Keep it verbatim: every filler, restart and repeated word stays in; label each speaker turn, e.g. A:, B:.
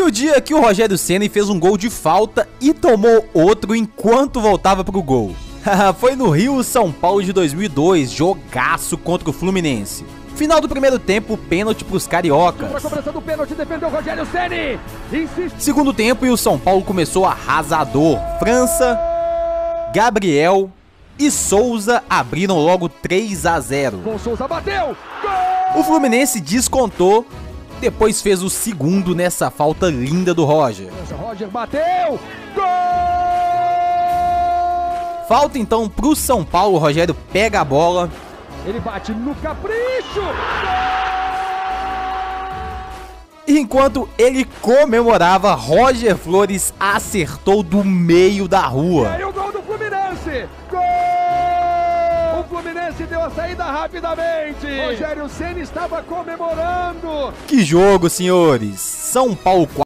A: No dia que o Rogério Ceni fez um gol de falta e tomou outro enquanto voltava pro gol. Foi no Rio São Paulo de dois mil e dois, jogaço contra o Fluminense. Final do primeiro tempo, pênalti pros cariocas.
B: Do pênalti, defendeu o Rogério Ceni. Insiste.
A: Segundo tempo e o São Paulo começou arrasador. França, Gabriel e Souza abriram logo três a zero.
B: Com Souza bateu.
A: O Fluminense descontou, depois fez o segundo nessa falta linda do Roger.
B: Roger bateu. Gol!
A: Falta então pro São Paulo, o Rogério pega a bola.
B: Ele bate no capricho.
A: Enquanto ele comemorava, Roger Flores acertou do meio da rua.
B: E aí o gol do Fluminense. Gol! O Fluminense deu a saída rapidamente. Rogério Ceni estava comemorando.
A: Que jogo, senhores. São Paulo quatro.